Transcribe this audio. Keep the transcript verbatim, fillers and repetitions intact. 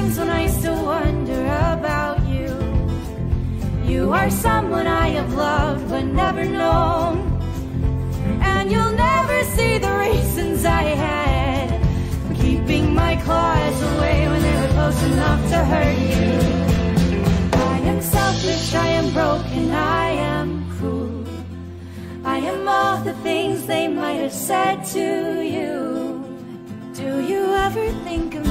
times when I still wonder about you. You are someone I have loved but never known, and you'll never see the reasons I had for keeping my claws away when they were close enough to hurt you. I am selfish, I am broken, I am cruel, I am all the things they might have said to you. Do you ever think of